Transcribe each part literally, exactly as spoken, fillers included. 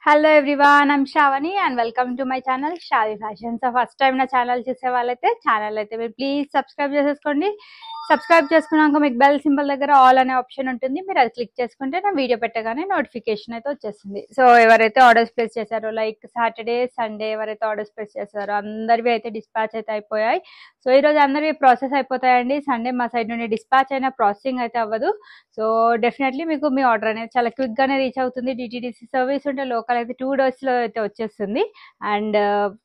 Hello everyone, I'm Sravani and welcome to my channel Sravi fashion. So first time నా channel చూసే వాళ్ళైతే channel అయితే మీరు ప్లీజ్ సబ్స్క్రైబ్ చేసేసుకోండి. సబ్స్క్రైబ్ చేసుకున్నాక మీకు బెల్ సింబల్ దగ్గర ఆల్ అనే ఆప్షన్ ఉంటుంది. మీరు అది క్లిక్ చేసుకుంటే నా వీడియో పెట్టగానే నోటిఫికేషన్ అయితే వచ్చేస్తుంది. సో ఎవరైతే ఆర్డర్స్ ప్లేస్ చేశారో లైక్ సాటర్డే సండే ఎవరైతే ఆర్డర్స్ ప్లేస్ చేశారో అందరివి అయితే డిస్పాచ్ అయితే అయిపోయాయి. సో ఈరోజు అందరివి ప్రాసెస్ అయిపోతాయండి. సండే మా సైడ్ నుండి డిస్పాచ్ అయినా ప్రాసెసింగ్ అయితే అవ్వదు. సో డెఫినెట్లీ మీకు మీ ఆర్డర్ అనేది చాలా క్విక్గానే రీచ్ అవుతుంది. డిటీడీసీ సర్వీస్ ఉంటే లోకల్ అయితే టూ డేస్లో అయితే వచ్చేస్తుంది. అండ్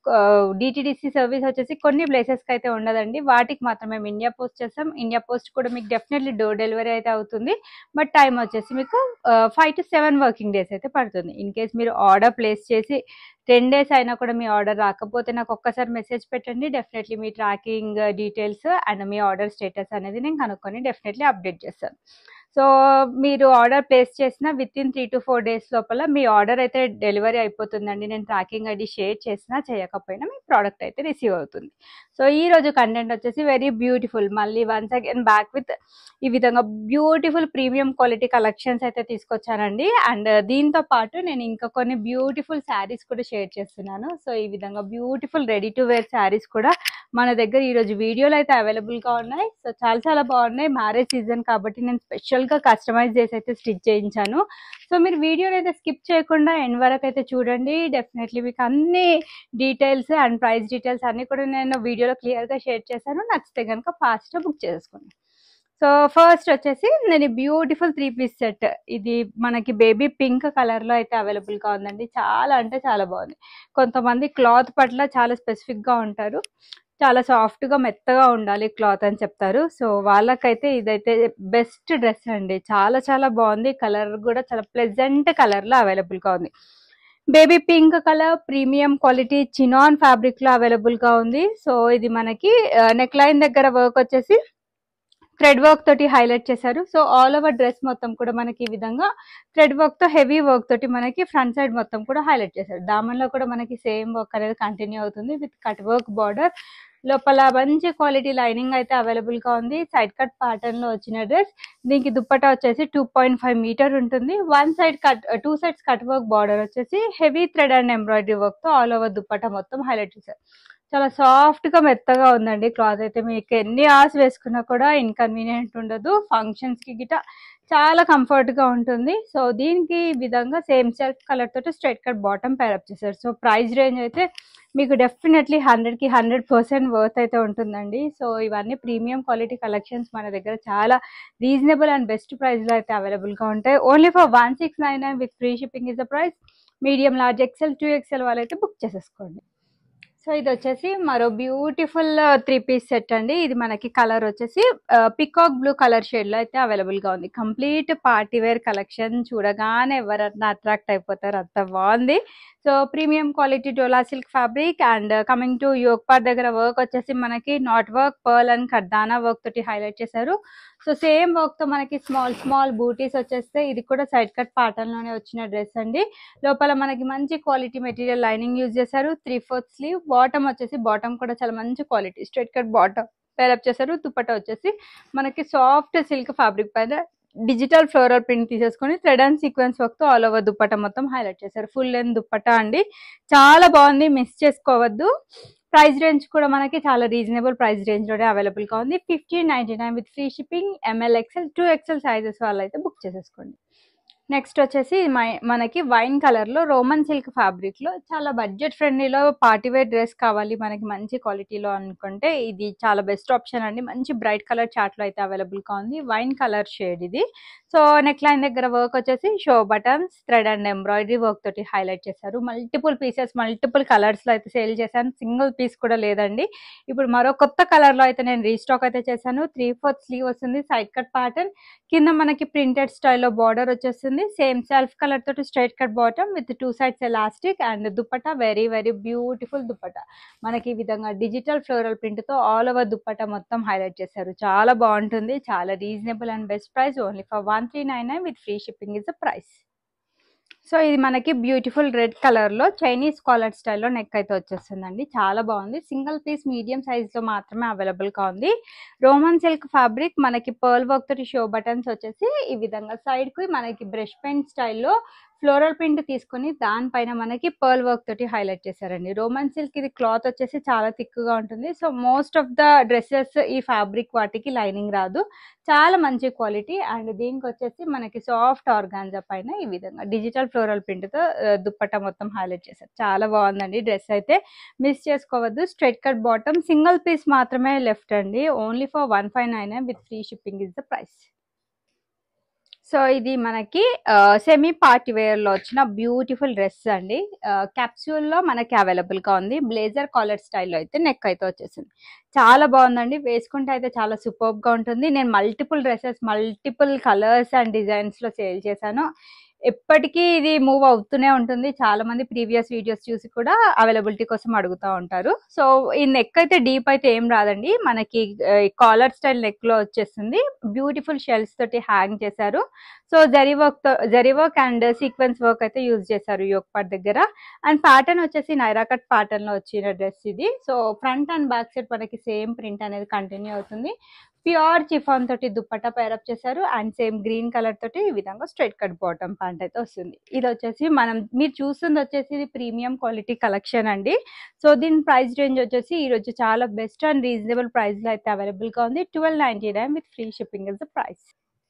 డిటీడీసీ సర్వీస్ వచ్చేసి కొన్ని ప్లేసెస్కి అయితే ఉండదండి, వాటికి మాత్రం మేము ఇండియా పోస్ట్ చేస్తాం. ఇండియా పోస్ట్ కూడా మీకు డెఫినెట్లీ డోర్ డెలివరీ అయితే అవుతుంది. బట్ టైం వచ్చేసి మీకు five to seven working days అయితే పడుతుంది. ఇన్ కేస్ మీరు ఆర్డర్ ప్లేస్ చేసి టెన్ డేస్ అయినా కూడా మీ ఆర్డర్ రాకపోతే నాకు ఒక్కసారి మెసేజ్ పెట్టండి. డెఫినెట్లీ మీ ట్రాకింగ్ డీటెయిల్స్ అండ్ మీ ఆర్డర్ స్టేటస్ అనేది నేను కనుక్కొని డెఫినెట్లీ అప్డేట్ చేస్తాను. సో మీరు ఆర్డర్ ప్లేస్ చేసిన within three to four days లోపల మీ ఆర్డర్ అయితే డెలివరీ అయిపోతుందండి. నేను ట్రాకింగ్ ఐడి షేర్ చేసినా చేయకపోయినా మీ ప్రోడక్ట్ అయితే రిసీవ్ అవుతుంది. సో ఈ రోజు కంటెంట్ వచ్చేసి వెరీ బ్యూటిఫుల్, మళ్ళీ వన్స్ అగైన్ బ్యాక్ విత్ ఈ విధంగా బ్యూటిఫుల్ ప్రీమియం క్వాలిటీ కలెక్షన్స్ అయితే తీసుకొచ్చానండి. అండ్ దీంతో పాటు నేను ఇంకా కొన్ని బ్యూటిఫుల్ శారీస్ కూడా షేర్ చేస్తున్నాను. సో ఈ విధంగా beautiful ready to wear saris కూడా మన దగ్గర ఈరోజు వీడియోలో అయితే అవైలబుల్గా ఉన్నాయి. సో చాలా చాలా బాగున్నాయి. మ్యారేజ్ సీజన్ కాబట్టి నేను స్పెషల్గా కస్టమైజ్ చేసి అయితే స్టిచ్ చేయించాను. సో మీరు వీడియోని అయితే స్కిప్ చేయకుండా ఎండ్ వరకు అయితే చూడండి. డెఫినెట్లీ మీకు అన్ని డీటెయిల్స్ అండ్ ప్రైస్ డీటెయిల్స్ అన్నీ కూడా నేను వీడియోలో క్లియర్గా షేర్ చేశాను. నచ్చితే కనుక ఫాస్ట్గా బుక్ చేసుకోండి. సో ఫస్ట్ వచ్చేసి నేను బ్యూటిఫుల్ త్రీ పీస్ సెట్, ఇది మనకి బేబీ పింక్ కలర్లో అయితే అవైలబుల్గా ఉందండి. చాలా అంటే చాలా బాగుంది. కొంతమంది క్లాత్ పట్ల చాలా స్పెసిఫిక్గా ఉంటారు, చాలా సాఫ్ట్గా మెత్తగా ఉండాలి క్లాత్ అని చెప్తారు. సో వాళ్ళకైతే ఇదైతే బెస్ట్ డ్రెస్ అండి. చాలా చాలా బాగుంది. కలర్ కూడా చాలా ప్లెజెంట్ కలర్లో అవైలబుల్గా ఉంది. Baby pink colour premium quality chinon ఫ్యాబ్రిక్లో అవైలబుల్గా ఉంది. సో ఇది మనకి నెక్ లైన్ దగ్గర వర్క్ వచ్చేసి థ్రెడ్ వర్క్ తోటి హైలైట్ చేశారు. సో ఆల్ ఓవర్ డ్రెస్ మొత్తం కూడా మనకి ఈ విధంగా థ్రెడ్ వర్క్ తో హెవీ వర్క్ తోటి మనకి ఫ్రంట్ సైడ్ మొత్తం కూడా హైలైట్ చేశారు. దామన్లో కూడా మనకి సేమ్ వర్క్ అనేది కంటిన్యూ అవుతుంది విత్ కట్ వర్క్ బార్డర్. లోపల మంచి క్వాలిటీ లైనింగ్ అయితే అవైలబుల్ గా ఉంది. సైడ్ కట్ ప్యాటర్న్ లో వచ్చిన డ్రెస్. దీనికి దుప్పటా వచ్చేసి టూ పాయింట్ ఫైవ్ మీటర్ ఉంటుంది. One side cut two sides cut work border వచ్చేసి heavy thread and embroidery work తో ఆల్ ఓవర్ దుప్పటా మొత్తం హైలైట్ చేశారు. చాలా సాఫ్ట్ గా మెత్తగా ఉందండి క్లాత్ అయితే. మీకు ఎన్ని అవర్స్ వేసుకున్నా కూడా ఇన్కన్వీనియంట్ ఉండదు. ఫంక్షన్స్ కి గిట చాలా కంఫర్ట్ గా ఉంటుంది. సో దీనికి ఈ విధంగా సేమ్ సెల్ఫ్ కలర్ తోటి స్ట్రైట్ కట్ బాటమ్ పేరప్ చేశారు. సో ప్రైస్ రేంజ్ అయితే మీకు డెఫినెట్లీ హండ్రెడ్ కి హండ్రెడ్ పర్సెంట్ వర్త్ అయితే ఉంటుందండి. సో ఇవన్నీ ప్రీమియం క్వాలిటీ కలెక్షన్స్ మన దగ్గర చాలా రీజనబుల్ అండ్ బెస్ట్ ప్రైస్ లో అయితే అవైలబుల్ గా ఉంటాయి. Only for one six nine nine with free shipping is the price. Medium large XL two XL వాళ్ళైతే బుక్ చేసేసుకోండి. సో ఇది వచ్చేసి మరో బ్యూటిఫుల్ త్రీ పీస్ సెట్ అండి. ఇది మనకి కలర్ వచ్చేసి పికాక్ బ్లూ కలర్ షేడ్ లో అయితే అవైలబుల్ గా ఉంది. కంప్లీట్ పార్టీ వేర్ కలెక్షన్, చూడగానే ఎవరన్నా అట్రాక్ట్ అయిపోతారు, అంత బాగుంది. So premium quality dola silk fabric. And coming to yoke part దగ్గర వర్క్ వచ్చేసి మనకి knot work pearl and kardana work తోటి హైలైట్ చేశారు. సో సేమ్ వర్క్ తో మనకి స్మాల్ స్మాల్ బూటీస్ వచ్చేస్తే ఇది కూడా సైడ్ కట్ ప్యాటర్న్ లోనే వచ్చిన డ్రెస్ అండి. లోపల మనకి మంచి క్వాలిటీ మెటీరియల్ లైనింగ్ యూజ్ చేశారు. Three fourth sleeve. బాటమ్ వచ్చేసి బాటమ్ కూడా చాలా మంచి quality straight cut bottom pair up చేశారు. దుపట్టా వచ్చేసి మనకి సాఫ్ట్ సిల్క్ ఫ్యాబ్రిక్ పైన డిజిటల్ ఫ్లోరల్ ప్రింట్ తీసేసుకొని థ్రెడ్ అండ్ సీక్వెన్స్ వర్క్ తో ఆల్ ఓవర్ దుపట్టా మొత్తం హైలైట్ చేశారు. ఫుల్ లెంత్ దుపట్టా అండి, చాలా బాగుంది, మిస్ చేసుకోవద్దు. ప్రైస్ రేంజ్ కూడా మనకి చాలా రీజనబుల్ ప్రైస్ రేంజ్ లోనే అవైలబుల్ గా ఉంది. Fifteen ninety nine with free shipping. M L XL two XL sizes వాళ్ళు అయితే బుక్ చేసేసుకోండి. నెక్స్ట్ వచ్చేసి మనకి వైన్ కలర్ లో రోమన్ సిల్క్ ఫ్యాబ్రిక్ లో చాలా బడ్జెట్ ఫ్రెండ్లీలో పార్టీవేర్ డ్రెస్ కావాలి మనకి మంచి క్వాలిటీలో అనుకుంటే ఇది చాలా బెస్ట్ ఆప్షన్ అండి. మంచి బ్రైట్ కలర్ చార్ట్ లో అయితే అవైలబుల్ గా ఉంది. వైన్ కలర్ షేడ్ ఇది. సో నెక్ లైన్ దగ్గర వర్క్ వచ్చేసి show buttons thread and embroidery work తోటి హైలైట్ చేశారు. మల్టిపుల్ పీసెస్ మల్టిపుల్ కలర్స్ లో అయితే సేల్ చేశాను, సింగిల్ పీస్ కూడా లేదండి. ఇప్పుడు మరో కొత్త కలర్ లో అయితే నేను రీస్టాక్ అయితే చేశాను. త్రీ ఫోర్త్ స్లీవ్ వస్తుంది, సైడ్ కట్ ప్యాటర్న్, కింద మనకి ప్రింటెడ్ స్టైల్లో బార్డర్ వచ్చేస్తుంది. సేమ్ సెల్ఫ్ కలర్ తోటి straight cut bottom with two sides elastic. And dupatta very very beautiful dupatta. మనకి ఈ విధంగా డిజిటల్ ఫ్లోరల్ ప్రింట్ తో ఆల్ ఓవర్ దుపట్టా మొత్తం హైలైట్ చేశారు. చాలా బాగుంటుంది, చాలా reasonable and best price. Only for one three nine nine with free shipping is the price. So ఇది మనకి బ్యూటిఫుల్ రెడ్ కలర్ లో చైనీస్ కాలర్ స్టైల్లో నెక్ అయితే వచ్చేస్తుందండి. చాలా బాగుంది. సింగిల్ పీస్ మీడియం సైజ్ లో మాత్రమే అవైలబుల్ గా ఉంది. రోమన్ సిల్క్ ఫ్యాబ్రిక్ మనకి పర్ల్ వర్క్ తోటి షో బటన్స్ వచ్చేసి ఈ విధంగా సైడ్ కి మనకి బ్రష్ పెయింట్ స్టైల్లో ఫ్లోరల్ ప్రింట్ తీసుకొని దానిపైన మనకి పర్ల్ వర్క్ తోటి హైలైట్ చేశారండి. రోమన్ సిల్క్ ఇది క్లాత్ వచ్చేసి చాలా థిక్గా ఉంటుంది. So most of the dresses ఈ ఫ్యాబ్రిక్ వాటికి లైనింగ్ రాదు, చాలా మంచి క్వాలిటీ. అండ్ దీనికి వచ్చేసి మనకి సాఫ్ట్ ఆర్గాన్జా పైన ఈ విధంగా డిజిటల్ ఫ్లోరల్ ప్రింట్తో దుప్పట్టా మొత్తం హైలైట్ చేశారు. చాలా బాగుందండి డ్రెస్ అయితే, మిస్ చేసుకోవద్దు. Straight cut bottom, single piece మాత్రమే లెఫ్ట్ అండి, only for one five nine with free shipping is the price. So ఇది మనకి సెమీ పార్టీ వేర్లో వచ్చిన బ్యూటిఫుల్ డ్రెస్ అండి. క్యాప్సూల్లో మనకి అవైలబుల్గా ఉంది. బ్లేజర్ కాలర్ స్టైల్లో అయితే నెక్ అయితే వచ్చేసింది. చాలా బాగుందండి, వేసుకుంటే అయితే చాలా సూపర్గా ఉంటుంది. నేను multiple dresses multiple colours and డిజైన్స్లో సేల్ చేశాను. ఎప్పటికీ ఇది మూవ్ అవుతూనే ఉంటుంది. చాలా మంది ప్రీవియస్ వీడియోస్ చూసి కూడా అవైలబిలిటీ కోసం అడుగుతూ ఉంటారు. సో ఈ నెక్ అయితే డీప్ అయితే ఏం రాదండి, మనకి కాలర్ స్టైల్ నెక్ లో వచ్చేస్తుంది. బ్యూటిఫుల్ షెల్స్ తోటి హ్యాంగ్ చేశారు. సో జరీ వర్క్ తో zari work and sequence work అయితే యూజ్ చేశారు యోక్ పార్ట్ దగ్గర. అండ్ ప్యాటర్న్ వచ్చేసి నైరా కట్ ప్యాటర్న్ లో వచ్చిన డ్రెస్ ఇది. So front and back side మనకి సేమ్ ప్రింట్ అనేది కంటిన్యూ అవుతుంది. ప్యూర్ చిఫాన్ తోటి దుప్పట్టా పేరప్ చేశారు. అండ్ సేమ్ గ్రీన్ కలర్ తోటి ఈ విధంగా స్ట్రైట్ కట్ బాటమ్ ప్యాంట్ అయితే వస్తుంది. ఇది వచ్చేసి మనం మీరు చూస్తుంది వచ్చేసి ఇది ప్రీమియం క్వాలిటీ కలెక్షన్ అండి. సో దీని ప్రైస్ రేంజ్ వచ్చేసి ఈ రోజు చాలా బెస్ట్ అండ్ రీజనబుల్ ప్రైస్ లో అయితే అవైలబుల్ గా ఉంది. Twelve ninety nine with free shipping is the price.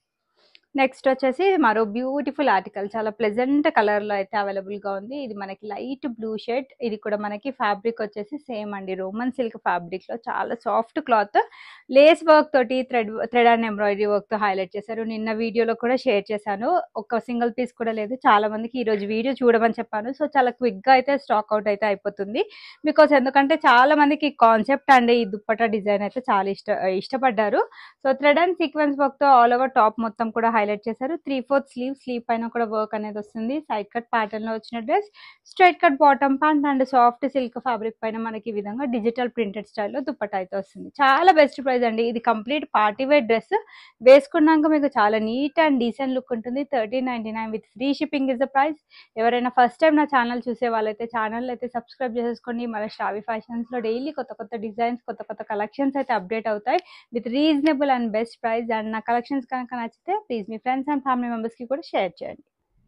Next వచ్చేసి మరో బ్యూటిఫుల్ ఆర్టికల్, చాలా ప్లెజెంట్ కలర్ లో అయితే అవైలబుల్ గా ఉంది. ఇది మనకి లైట్ బ్లూ షేడ్. ఇది కూడా మనకి ఫ్యాబ్రిక్ వచ్చేసి సేమ్ అండి, రోమన్ సిల్క్ ఫ్యాబ్రిక్ లో చాలా సాఫ్ట్ క్లాత్, లేస్ వర్క్ తోటి thread thread and embroidery work తో హైలైట్ చేశారు. నిన్న వీడియోలో కూడా షేర్ చేశాను, ఒక సింగిల్ పీస్ కూడా లేదు. చాలా మందికి ఈ రోజు వీడియో చూడమని చెప్పాను. సో చాలా క్విక్ గా అయితే స్టాక్ అవుట్ అయితే అయిపోతుంది. బికాస్ ఎందుకంటే చాలా మందికి కాన్సెప్ట్ అండ్ ఈ దుప్పట్టా డిజైన్ అయితే చాలా ఇష్ట ఇష్టపడ్డారు. So thread and sequence work తో ఆల్ ఓవర్ టాప్ మొత్తం కూడా హైలైట్ చేశారు. త్రీ ఫోర్త్ స్లీవ్ స్లీవ్ పైన కూడా వర్క్ అనేది వస్తుంది. సైడ్ కట్ ప్యాటర్న్ లో వచ్చిన dress, straight cut bottom pant and soft silk fabric పైన మనకి ఈ విధంగా డిజిటల్ ప్రింటెడ్ స్టైల్లో దుప్పట్టా అయితే వస్తుంది. చాలా బెస్ట్ ప్రైస్ అండి. ఇది కంప్లీట్ పార్టీ వేర్ డ్రెస్, వేసుకున్నాక మీకు చాలా నీట్ అండ్ డీసెంట్ లుక్ ఉంటుంది. Thirteen ninety nine with free shipping is the price. ఎవరైనా ఫస్ట్ టైం నా ఛానల్ చూసే వాళ్ళైతే ఛానల్ అయితే సబ్స్క్రైబ్ చేసేసుకోండి. మన శ్రావి ఫ్యాషన్స్ లో డైలీ కొత్త కొత్త డిజైన్స్, కొత్త కొత్త కలెక్షన్స్ అయితే అప్డేట్ అవుతాయి with reasonable and best price. And నా కలెక్షన్స్ కనుక నచ్చితే ప్లీజ్ మీ ఫ్రెండ్స్ అండ్ ఫ్యామిలీ మెంబర్స్ కి కూడా షేర్ చేయండి.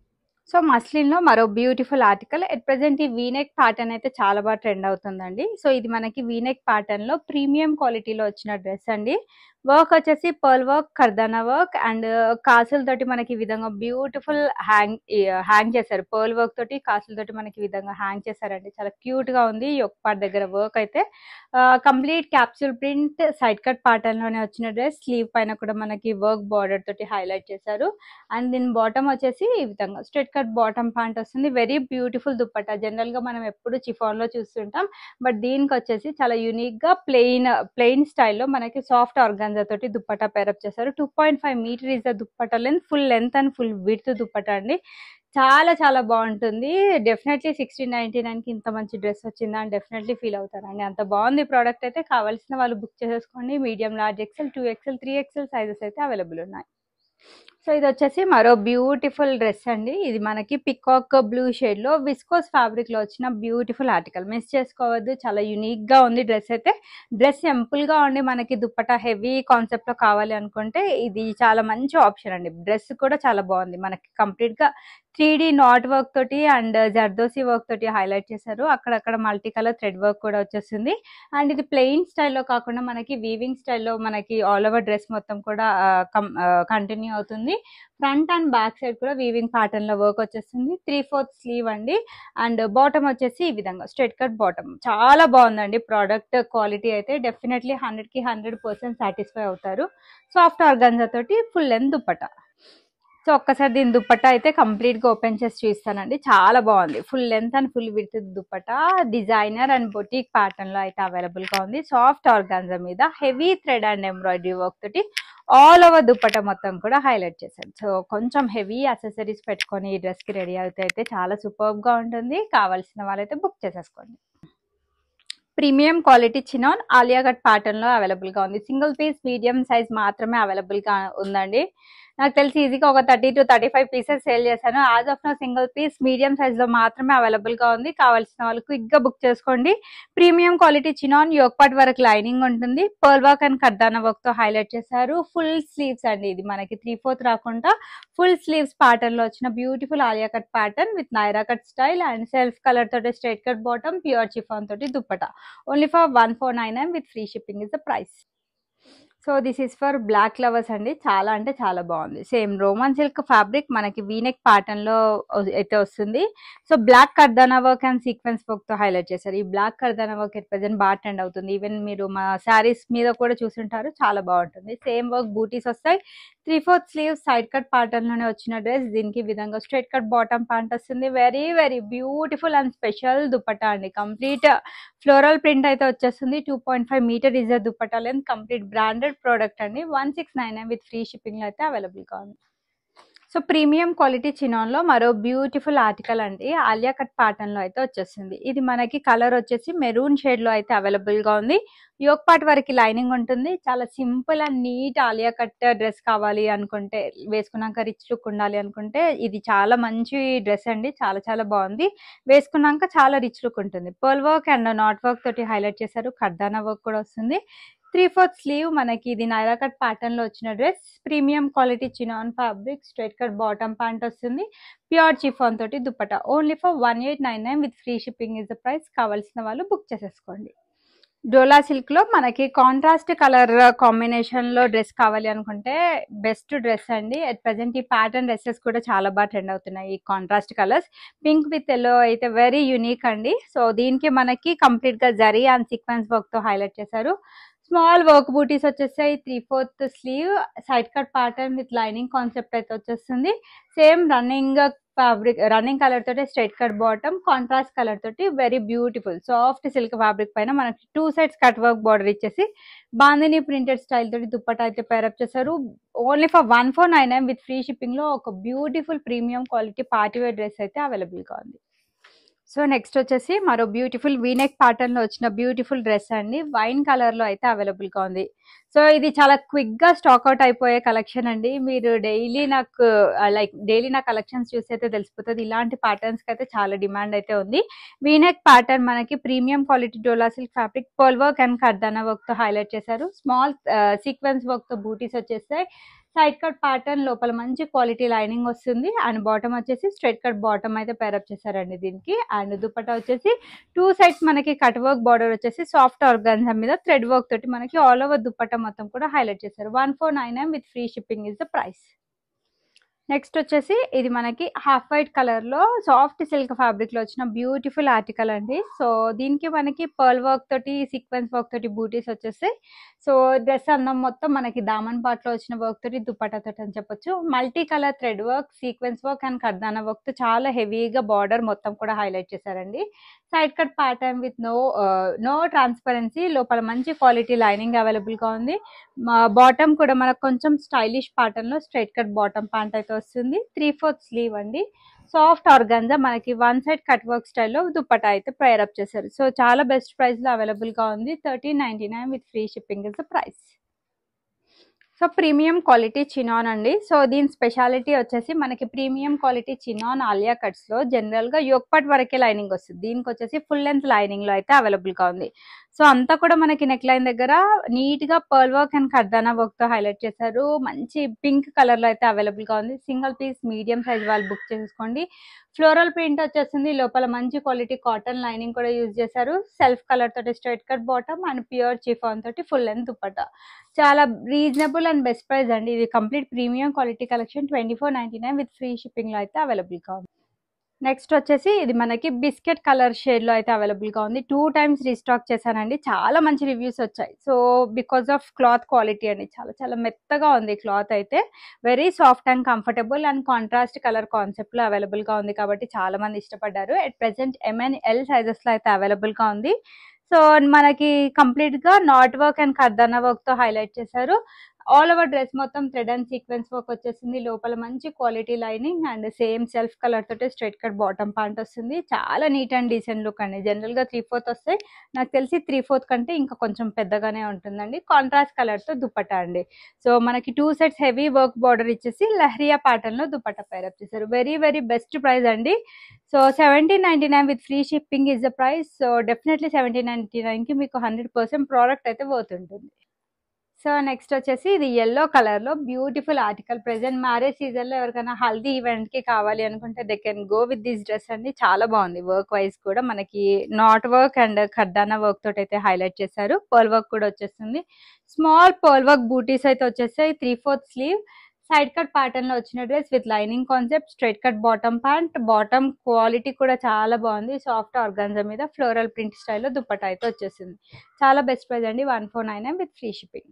సో మస్లిన్ లో మరో బ్యూటిఫుల్ ఆర్టికల్. ఎట్ ప్రెసెంట్ ఈ వీనెక్ ప్యాటర్న్ అయితే చాలా బాగా ట్రెండ్ అవుతుందండి. సో ఇది మనకి వీనెక్ ప్యాటర్న్ లో ప్రీమియం క్వాలిటీలో వచ్చిన డ్రెస్ అండి. వర్క్ వచ్చేసి pearl work, kardana work and కాసుల తోటి మనకి ఈ విధంగా బ్యూటిఫుల్ హ్యాంగ్ హ్యాంగ్ చేశారు. పర్ల్ వర్క్ తోటి కాసుల తోటి మనకి ఈ విధంగా హ్యాంగ్ చేశారండి. చాలా క్యూట్ గా ఉంది. యొక్క పార్ట్ దగ్గర వర్క్ అయితే complete capsule print side cut pattern లోనే వచ్చిన డ్రెస్. స్లీవ్ పైన కూడా మనకి వర్క్ బార్డర్ తోటి హైలైట్ చేశారు. అండ్ దీని బాటమ్ వచ్చేసి ఈ విధంగా స్ట్రైట్ కట్ బాటమ్ ప్యాంట్ వస్తుంది. Very beautiful dupatta. జనరల్ గా మనం ఎప్పుడు చిఫాన్ లో చూస్తుంటాం, బట్ దీనికి వచ్చేసి చాలా యూనిక్ గా ప్లెయిన్ ప్లెయిన్ స్టైల్లో మనకి సాఫ్ట్ ఆర్గాన్ తోటి దుప్పట్టా పేరప్ చేశారు. Two point five metre is the dupatta length, full length and full width dupatta అండి. చాలా చాలా బాగుంటుంది. డెఫినెట్లీ సిక్స్టీన్ నైన్టీ నైన్ కి ఇంత మంచి డ్రెస్ వచ్చిందా అని డెఫినెట్లీ ఫీల్ అవుతారండి. అంత బాగుంది ప్రోడక్ట్ అయితే. కావాల్సిన వాళ్ళు బుక్ చేసేసుకోండి. Medium, large XL, two XL, three XL sizes అయితే అవైలబుల్ ఉన్నాయి. సో ఇది వచ్చేసి మరో బ్యూటిఫుల్ డ్రెస్ అండి. ఇది మనకి పికాక్ బ్లూ షేడ్ లో విస్కోస్ ఫ్యాబ్రిక్ లో వచ్చిన బ్యూటిఫుల్ ఆర్టికల్. మిస్ చేసుకోవద్దు, చాలా యూనిక్ గా ఉంది డ్రెస్ అయితే. డ్రెస్ సింపుల్ గా ఉండి మనకి దుప్పట్టా హెవీ కాన్సెప్ట్ లో కావాలి అనుకుంటే ఇది చాలా మంచి ఆప్షన్ అండి. డ్రెస్ కూడా చాలా బాగుంది. మనకి కంప్లీట్ గా త్రీ డి నాట్ వర్క్ తోటి అండ్ జర్దోసి వర్క్ తోటి హైలైట్ చేశారు. అక్కడక్కడ మల్టీ కలర్ థ్రెడ్ వర్క్ కూడా వచ్చేసింది. అండ్ ఇది ప్లెయిన్ స్టైల్లో కాకుండా మనకి వీవింగ్ స్టైల్లో మనకి ఆల్ ఓవర్ డ్రెస్ మొత్తం కూడా కంటిన్యూ అవుతుంది. ఫ్రంట్ అండ్ బ్యాక్ సైడ్ కూడా వీవింగ్ ప్యాటర్న్ లో వర్క్ వచ్చేస్తుంది. త్రీ ఫోర్త్ స్లీవ్ అండి. అండ్ బాటమ్ వచ్చేసి ఈ విధంగా స్ట్రైట్ కట్ బాటమ్. చాలా బాగుందండి ప్రోడక్ట్. క్వాలిటీ అయితే డెఫినెట్లీ హండ్రెడ్ కి హండ్రెడ్ పర్సెంట్ సాటిస్ఫై అవుతారు. సాఫ్ట్ ఆర్గాన్జా తోటి ఫుల్ లెంత్ దుప్పట్టా. సో ఒక్కసారి దీని దుప్పట్టా అయితే కంప్లీట్ గా ఓపెన్ చేసి చూస్తానండి. చాలా బాగుంది. Full length and full width dupatta. Designer and boutique pattern లో అయితే అవైలబుల్ గా ఉంది. సాఫ్ట్ ఆర్గాన్జా మీద heavy thread and embroidery work తోటి ఆల్ ఓవర్ దుప్పట్టా మొత్తం కూడా హైలైట్ చేశారు. సో కొంచెం హెవీ అసెసరీస్ పెట్టుకొని ఈ డ్రెస్ కి రెడీ అయితే అయితే చాలా సూపర్బ్ గా ఉంటుంది. కావాల్సిన వాళ్ళైతే బుక్ చేసేసుకోండి. Premium quality chinon Alia cut pattern లో అవైలబుల్ గా ఉంది. సింగిల్ పీస్ మీడియం సైజ్ మాత్రమే అవైలబుల్ గా ఉందండి. నాకు తెలిసి ఈజీగా ఒక thirty to thirty five pieces sale చేశాను. As of now single piece medium size లో మాత్రమే అవైలబుల్ గా ఉంది. కావాల్సిన వాళ్ళు క్విక్ గా బుక్ చేసుకోండి. Premium quality chinon yoke part వరకు లైనింగ్ ఉంటుంది. Pearl work and kardana work తో హైలైట్ చేశారు. ఫుల్ స్లీవ్స్ అండి, ఇది మనకి త్రీ ఫోర్త్ రాకుండా ఫుల్ స్లీవ్స్ ప్యాటర్న్ లో వచ్చిన beautiful Alia cut pattern with Naira cut style and self colour తోటి straight cut bottom, pure chiffon తోటి dupatta. Only for one four nine nine with free shipping is the price. So this is for black lovers అండి, చాలా అంటే చాలా బాగుంది. Same Roman silk fabric మనకి V neck pattern లో అయితే వస్తుంది. So black kardana work and sequence work తో హైలైట్ చేశారు. ఈ black kardana work at present బాగా ట్రెండ్ అవుతుంది. ఈవెన్ మీరు మా శారీస్ మీద కూడా చూసుంటారు, చాలా బాగుంటుంది. సేమ్ వర్క్ బూటీస్ వస్తాయి. Three fourth sleeve side cut pattern లోనే వచ్చిన డ్రెస్. దీనికి విధంగా స్ట్రైట్ కట్ బాటమ్ ప్యాంట్ వస్తుంది. Very very beautiful and special dupatta అండి. కంప్లీట్ ఫ్లోరల్ ప్రింట్ అయితే వచ్చేస్తుంది. Two point five metre is dupatta length. Complete branded product అండి. One six nine nine with free shipping లో అయితే అవైలబుల్ గా ఉంది. సో ప్రీమియం క్వాలిటీ చినాన్ లో మరో బ్యూటిఫుల్ ఆర్టికల్ అండి, ఆలియా కట్ ప్యాటర్న్ లో అయితే వచ్చేస్తుంది. ఇది మనకి కలర్ వచ్చేసి మెరూన్ షేడ్ లో అయితే అవైలబుల్ గా ఉంది. యోక్ పార్ట్ వరకు లైనింగ్ ఉంటుంది. చాలా simple and neat Alia cut dress కావాలి అనుకుంటే, వేసుకున్నాక రిచ్ లుక్ ఉండాలి అనుకుంటే ఇది చాలా మంచి డ్రెస్ అండి. చాలా చాలా బాగుంది. వేసుకున్నాక చాలా రిచ్ లుక్ ఉంటుంది. Pearl work and knot work తోటి హైలైట్ చేశారు. కర్దానా వర్క్ కూడా వస్తుంది. త్రీ ఫోర్త్ స్లీవ్ మనకి ఇది నైరా కట్ ప్యాటర్న్ లో వచ్చిన dress. Premium quality chinon fabric, straight cut bottom pant వస్తుంది. ప్యూర్ చిఫాన్ తోటి dupatta. Only for one eight nine nine with free shipping is the price. కావాల్సిన వాళ్ళు బుక్ చేసేసుకోండి. డోలా సిల్క్ లో మనకి కాంట్రాస్ట్ కలర్ కాంబినేషన్ లో డ్రెస్ కావాలి అనుకుంటే బెస్ట్ డ్రెస్ అండి. అట్ ప్రెసెంట్ ఈ ప్యాటర్న్ డ్రెస్సెస్ కూడా చాలా బాగా ట్రెండ్ అవుతున్నాయి. ఈ contrast colours pink with yellow అయితే వెరీ యూనిక్ అండి. సో దీనికి మనకి కంప్లీట్ గా జరీ అండ్ సీక్వెన్స్ వర్క్ తో హైలైట్ చేశారు. స్మాల్ వర్క్ బూటీస్ వచ్చేసాయి. Three fourth sleeve side cut pattern with lining concept అయితే వచ్చేస్తుంది. Same running fabric, running colour తోటి straight cut bottom, contrast colour తోటి very beautiful soft silk fabric పైన మనకి two sides cut work border ఇచ్చేసి bandhani printed style తోటి దుప్పట్టా అయితే pair up చేశారు. Only for one four nine nine with free shipping లో ఒక beautiful premium quality party wear dress అయితే అవైలబుల్ గా ఉంది. సో నెక్స్ట్ వచ్చేసి మరో బ్యూటిఫుల్ వీనెక్ ప్యాటర్న్ లో వచ్చిన బ్యూటిఫుల్ డ్రెస్ అండి. వైన్ కలర్ లో అయితే అవైలబుల్ గా ఉంది. సో ఇది చాలా క్విక్ గా స్టాక్ అవుట్ అయిపోయే కలెక్షన్ అండి. మీరు డైలీ నాకు లైక్ డైలీ నా కలెక్షన్స్ చూసి అయితే తెలిసిపోతుంది. ఇలాంటి ప్యాటర్న్స్ కి అయితే చాలా డిమాండ్ అయితే ఉంది. వీనెక్ ప్యాటర్న్ మనకి premium quality dola silk fabric, pearl work and kardana work తో హైలైట్ చేశారు. స్మాల్ సీక్వెన్స్ వర్క్ తో బూటీస్ వచ్చేస్తాయి. సైడ్ కట్ ప్యాటర్న్ లోపల మంచి క్వాలిటీ లైనింగ్ వస్తుంది. అండ్ బాటమ్ వచ్చేసి స్ట్రైట్ కట్ బాటమ్ అయితే పేరప్ చేశారండి దీనికి. అండ్ దుపట్టా వచ్చేసి టూ సైడ్స్ మనకి కట్ వర్క్ బార్డర్ వచ్చేసి సాఫ్ట్ ఆర్గాన్జా మీద థ్రెడ్ వర్క్ తోటి మనకి ఆల్ ఓవర్ దుపట్టా మొత్తం కూడా హైలైట్ చేశారు. One four nine nine with free shipping is the price. Next వచ్చేసి ఇది మనకి హాఫ్ వైట్ కలర్ లో సాఫ్ట్ సిల్క్ ఫ్యాబ్రిక్ లో వచ్చిన బ్యూటిఫుల్ ఆర్టికల్ అండి. సో దీనికి మనకి పర్ల్ వర్క్ తోటి సీక్వెన్స్ వర్క్ తోటి బూటీస్ వచ్చేస్తాయి. సో డ్రెస్ అందం మొత్తం మనకి దామన్ పార్ట్ లో వచ్చిన వర్క్ తోటి దుపట్టా తోటి అని చెప్పొచ్చు. Multi colour thread work, sequence work and kardana work తో చాలా హెవీగా బార్డర్ మొత్తం కూడా హైలైట్ చేశారండి. Side cut pattern with no no transparency, లోపల మంచి క్వాలిటీ లైనింగ్ అవైలబుల్ గా ఉంది. బాటమ్ కూడా మనకు కొంచెం స్టైలిష్ ప్యాటర్న్ లో స్ట్రైట్ కట్ బాటమ్ ప్యాంట్ అయితే వస్తుంది. త్రీ ఫోర్త్ స్లీవ్ అండి. సాఫ్ట్ ఆర్గాన్జా మనకి వన్ సైడ్ కట్ వర్క్ స్టైల్లో దుపట్టా అయితే పేరప్ చేశారు. సో చాలా బెస్ట్ ప్రైస్ లో అవైలబుల్ గా ఉంది. Thirteen ninety nine with free shipping is the price. So premium quality chinon అండి. సో దీని స్పెషాలిటీ వచ్చేసి మనకి premium quality chinon Alia cuts లో జనరల్ గా యోక్ పార్ట్ వరకే లైనింగ్ వస్తుంది. దీనికి వచ్చేసి ఫుల్ లెంత్ లైనింగ్ లో అయితే అవైలబుల్ గా ఉంది. సో అంతా కూడా మనకి నెక్ లైన్ దగ్గర నీట్ గా pearl work and kardana work తో హైలైట్ చేశారు. మంచి పింక్ కలర్ లో అయితే అవైలబుల్ గా ఉంది. సింగిల్ పీస్ మీడియం సైజ్ వాళ్ళు బుక్ చేసుకోండి. ఫ్లోరల్ ప్రింట్ వచ్చేసింది. లోపల మంచి క్వాలిటీ కాటన్ లైనింగ్ కూడా యూజ్ చేశారు. సెల్ఫ్ కలర్ తోటి straight cut bottom and pure chiffon తోటి ఫుల్ లెంత్ దుపట్టా. చాలా రీజనబుల్ అండ్ బెస్ట్ ప్రైస్ అండి. ఇది complete premium quality collection. Twenty four ninety nine with free shipping లో అయితే అవైలబుల్ గా ఉంది. నెక్స్ట్ వచ్చేసి ఇది మనకి బిస్కెట్ కలర్ షేడ్ లో అయితే అవైలబుల్ గా ఉంది. టూ టైమ్స్ రీస్టాక్ చేశానండి. చాలా మంచి రివ్యూస్ వచ్చాయి. So because of cloth quality అండి, చాలా చాలా మెత్తగా ఉంది క్లాత్ అయితే. Very soft and comfortable and contrast colour concept లో అవైలబుల్ గా ఉంది కాబట్టి చాలా మంది ఇష్టపడ్డారు. At present M and L sizes లో అయితే అవైలబుల్ గా ఉంది. సో మనకి కంప్లీట్ గా knot work and kardana work తో హైలైట్ చేశారు. ఆల్ ఓవర్ డ్రెస్ మొత్తం థ్రెడ్ అండ్ సీక్వెన్స్ వర్క్ వచ్చేసింది. లోపల మంచి quality lining and same self colour తోటి స్ట్రైట్ కట్ బాటమ్ ప్యాంట్ వస్తుంది. చాలా నీట్ అండ్ డీసెంట్ లుక్ అండి. జనరల్ గా త్రీ ఫోర్త్ వస్తాయి, నాకు తెలిసి త్రీ ఫోర్త్ కంటే ఇంకా కొంచెం పెద్దగానే ఉంటుందండి. కాంట్రాస్ట్ కలర్ తో దుపట్టా అండి. సో మనకి two sets heavy work border ఇచ్చేసి లహరియా ప్యాటర్న్ లో దుపట్టా పేరప్ చేశారు. వెరీ వెరీ బెస్ట్ ప్రైస్ అండి. So seventeen ninety nine with free shipping is the price. So definitely seventeen ninety nine కి మీకు హండ్రెడ్ పర్సెంట్ ప్రోడక్ట్ అయితే పోతుంటుంది. సో నెక్స్ట్ వచ్చేసి ఇది yellow colour లో beautiful article. Present marriage season లో ఎవరికైనా haldi event కి కావాలి అనుకుంటే they can go with this dress అండి. చాలా బాగుంది. వర్క్ వైజ్ కూడా మనకి నాట్ వర్క్ అండ్ ఖర్దానా వర్క్ తోటి అయితే హైలైట్ చేశారు. పర్ల్ వర్క్ కూడా వచ్చేస్తుంది. స్మాల్ పర్ల్ వర్క్ బూటీస్ అయితే వచ్చేస్తాయి. Three fourth sleeve side cut pattern లో వచ్చిన dress with lining concept, straight cut bottom pant. Bottom quality కూడా చాలా బాగుంది. సాఫ్ట్ ఆర్గాన్జా మీద ఫ్లోరల్ ప్రింట్ స్టైల్లో దుపట్టా అయితే వచ్చేసింది. చాలా బెస్ట్ ప్రైస్ అండి. One four nine nine with free shipping.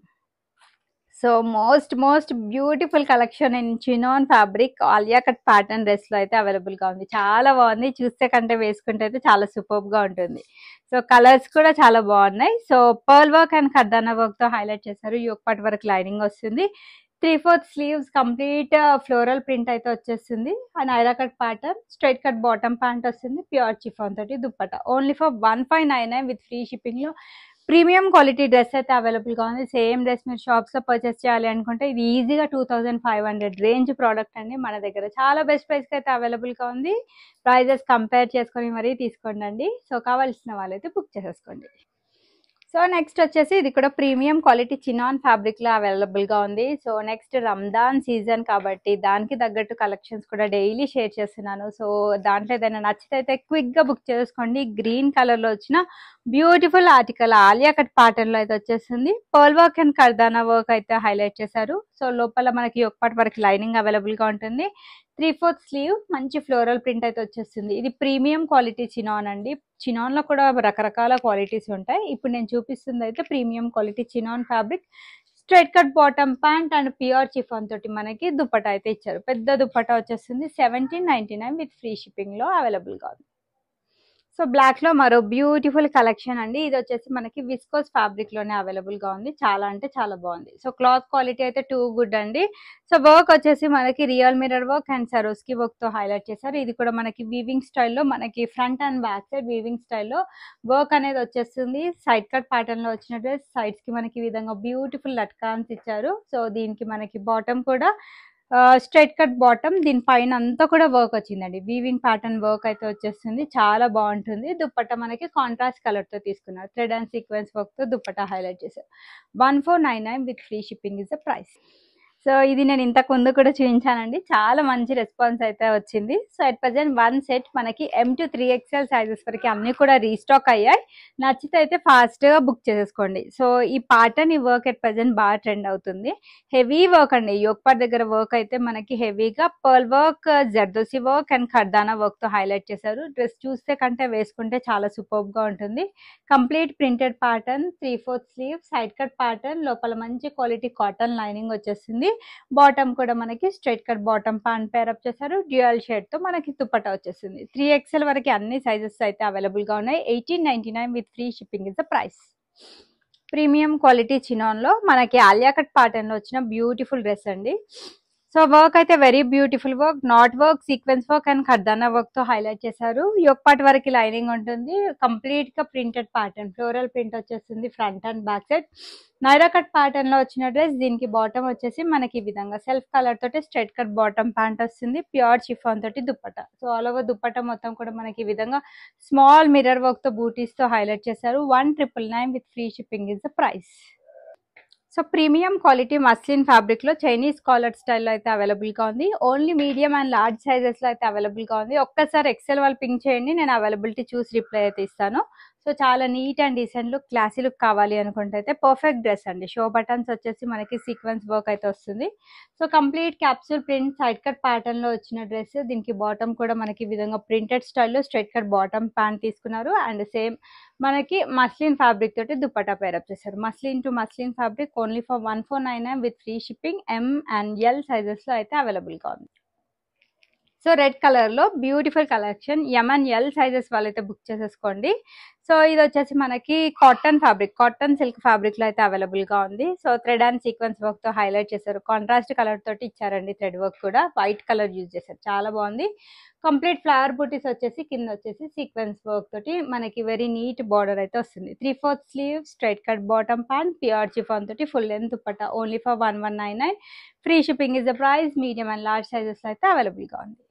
So most most beautiful collection in chinon fabric Alia cut pattern dress లో అయితే అవైలబుల్ గా ఉంది. చాలా బాగుంది. చూస్తే కంటే వేసుకుంటే అయితే చాలా సూపర్ గా ఉంటుంది. సో కలర్స్ కూడా చాలా బాగున్నాయి. So pearl work and ఖర్దానా work తో హైలైట్ చేశారు. యోక్ పార్ట్ వర్క్ లైనింగ్ వస్తుంది. Three fourth sleeves complete floral print అయితే వచ్చేస్తుంది. And Aira cut pattern, straight cut bottom pant వస్తుంది. ప్యూర్ చిఫాన్ తోటి dupatta. Only for one five nine nine with free shipping లో premium quality dress అయితే available గా ఉంది. Same dress మీరు షాప్స్ లో పర్చేస్ చేయాలి అనుకుంటే ఇది ఈజీగా two thousand five hundred range product అండి. మన దగ్గర చాలా బెస్ట్ ప్రైస్ కి అయితే అవైలబుల్ గా ఉంది. ప్రైజెస్ కంపేర్ చేసుకొని మరీ తీసుకోండి. సో కావాల్సిన వాళ్ళైతే బుక్ చేసేసుకోండి. సో నెక్స్ట్ వచ్చేసి ఇది కూడా ప్రీమియం క్వాలిటీ చినాన్ ఫ్యాబ్రిక్ లో అవైలబుల్ గా ఉంది. సో నెక్స్ట్ రంజాన్ సీజన్ కాబట్టి దానికి తగ్గట్టు కలెక్షన్స్ కూడా డైలీ షేర్ చేస్తున్నాను. సో దాంట్లో ఏదైనా నచ్చితే అయితే క్విక్ గా బుక్ చేసుకోండి. గ్రీన్ కలర్ లో వచ్చిన beautiful article Alia cut pattern లో అయితే వచ్చేస్తుంది. పర్ల్ వర్క్ అండ్ ఖర్దానా వర్క్ అయితే హైలైట్ చేశారు. సో లోపల మనకి ఒక పార్ట్ వరకు లైనింగ్ అవైలబుల్ గా ఉంటుంది. త్రీ ఫోర్త్ స్లీవ్ మంచి ఫ్లోరల్ ప్రింట్ అయితే వచ్చేస్తుంది. ఇది ప్రీమియం క్వాలిటీ చినాన్ అండి. చినాన్ లో కూడా రకరకాల క్వాలిటీస్ ఉంటాయి. ఇప్పుడు నేను చూపిస్తుంది అయితే premium quality chinon fabric, straight cut bottom pant and pure chiffon తోటి మనకి దుపట్టా అయితే ఇచ్చారు. పెద్ద దుపట్టా వచ్చేస్తుంది. Seventeen ninety nine with free shipping లో అవైలబుల్ గా ఉంది. సో బ్లాక్ లో మరో బ్యూటిఫుల్ కలెక్షన్ అండి. ఇది వచ్చేసి మనకి విస్కోస్ ఫ్యాబ్రిక్ లోనే అవైలబుల్ గా ఉంది. చాలా అంటే చాలా బాగుంది. సో క్లాత్ క్వాలిటీ అయితే టూ గుడ్ అండి. సో వర్క్ వచ్చేసి మనకి real mirror work and Swarovski work తో హైలైట్ చేశారు. ఇది కూడా మనకి వీవింగ్ స్టైల్లో మనకి front and back side weaving స్టైల్లో వర్క్ అనేది వచ్చేస్తుంది. సైడ్ కట్ ప్యాటర్న్ లో వచ్చిన డ్రెస్ సైడ్స్ కి మనకి ఈ విధంగా బ్యూటిఫుల్ లట్కాన్స్ ఇచ్చారు. సో దీనికి మనకి బాటమ్ కూడా స్ట్రైట్ కట్ బాటమ్, దీని పైన అంతా కూడా వర్క్ వచ్చిందండి. వీవింగ్ ప్యాటర్న్ వర్క్ అయితే వచ్చేస్తుంది. చాలా బాగుంటుంది. దుపట్టా మనకి కాంట్రాస్ట్ కలర్ తో తీసుకున్నారు. థ్రెడ్ అండ్ సీక్వెన్స్ వర్క్ తో దుపట్టా హైలైట్ చేశారు. One four nine nine with free shipping is the price. So ఇది నేను ఇంతకు ముందు కూడా చూపించానండి. చాలా మంచి రెస్పాన్స్ అయితే వచ్చింది. So at present one set మనకి M to three XL sizes వరకు అన్ని కూడా రీస్టాక్ అయ్యాయి. నచ్చితే అయితే ఫాస్ట్ గా బుక్ చేసేసుకోండి. సో ఈ ప్యాటర్న్ ఈ వర్క్ అట్ ప్రజెంట్ బాగా ట్రెండ్ అవుతుంది. హెవీ వర్క్ అండి. యోక్ పార్ట్ దగ్గర వర్క్ అయితే మనకి హెవీగా pearl work, zardozi work and ఖర్దానా work తో హైలైట్ చేశారు. డ్రెస్ చూస్తే కంటే వేసుకుంటే చాలా సూపర్ గా ఉంటుంది. Complete printed pattern, three fourth sleeve, side cut pattern, లోపల మంచి క్వాలిటీ కాటన్ లైనింగ్ వచ్చేసింది. బాటమ్ కూడా మనకి straight cut bottom pant pair up చేశారు. డ్యూయల్ షేడ్ తో మనకి దుపట్టా వచ్చేసింది. త్రీ ఎక్స్ఎల్ వరకు అన్ని సైజెస్ అయితే అవైలబుల్ గా ఉన్నాయి. Eighteen ninety nine with free shipping is the price. Premium quality chinon లో మనకి ఆలియా కట్ ప్యాటర్న్ లో వచ్చిన బ్యూటిఫుల్ డ్రెస్ అండి. సో వర్క్ అయితే very beautiful work, knot work, sequence work and ఖర్దానా work తో హైలైట్ చేశారు. యోక్ పార్ట్ వరకు లైనింగ్ ఉంటుంది. కంప్లీట్ గా ప్రింటెడ్ ప్యాటర్న్, ఫ్లోరల్ ప్రింట్ వచ్చేస్తుంది front and back side. Naira cut pattern లో వచ్చిన డ్రెస్, దీనికి బాటమ్ వచ్చేసి మనకి ఈ విధంగా సెల్ఫ్ కలర్ తోటి స్ట్రైట్ కట్ బాటమ్ ప్యాంట్ వస్తుంది. ప్యూర్ చిఫాన్ తోటి dupatta. So all over dupatta మొత్తం కూడా మనకి ఈ విధంగా స్మాల్ మిర్రర్ వర్క్ తో బూటీస్ తో హైలైట్ చేశారు. One triple nine with free shipping is the price. So premium quality muslin fabric లో చైనీస్ కాలర్ స్టైల్లో అయితే అవైలబుల్ గా ఉంది. Only medium and large sizes లో అయితే అవైలబుల్ గా ఉంది. ఒక్కసారి ఎక్సెల్ వాళ్ళు పింక్ చేయండి, నేను అవైలబిలిటీ చూసి రిప్లై అయితే ఇస్తాను. సో చాలా neat and decent look, classy look కావాలి అనుకుంటే అయితే పర్ఫెక్ట్ డ్రెస్ అండి. షో బటన్స్ వచ్చేసి మనకి సీక్వెన్స్ వర్క్ అయితే వస్తుంది. So complete capsule print side cut pattern లో వచ్చిన డ్రెస్. దీనికి బాటమ్ కూడా మనకి ఈ విధంగా ప్రింటెడ్ స్టైల్లో స్ట్రైట్ కట్ బాటమ్ ప్యాంట్ తీసుకున్నారు. అండ్ సేమ్ మనకి మస్లిన్ ఫ్యాబ్రిక్ తోటి దుపట్టా పేరప్ చేశారు. Muslin to muslin fabric only for one four nine nine with free shipping. M and L sizes లో అయితే అవైలబుల్ గా ఉంది. సో రెడ్ కలర్ లో beautiful collection. M and L sizes వాళ్ళైతే book చేసేసుకోండి. So ఇది వచ్చేసి మనకి cotton fabric, cotton silk fabric లో అయితే అవైలబుల్ గా ఉంది. So thread and sequence work తో హైలైట్ చేశారు, కాంట్రాస్ట్ కలర్ తోటి ఇచ్చారండి. థ్రెడ్ వర్క్ కూడా వైట్ కలర్ యూజ్ చేశారు, చాలా బాగుంది. కంప్లీట్ ఫ్లవర్ బూటీస్ వచ్చేసి కింద వచ్చేసి సీక్వెన్స్ వర్క్ తోటి మనకి వెరీ నీట్ బార్డర్ అయితే వస్తుంది. Three fourth sleeve, straight cut bottom pant, pure chiffon తోటి full length dupatta, only for one one nine nine. Free shipping is the price. Medium and large sizes అయితే available గా ఉంది.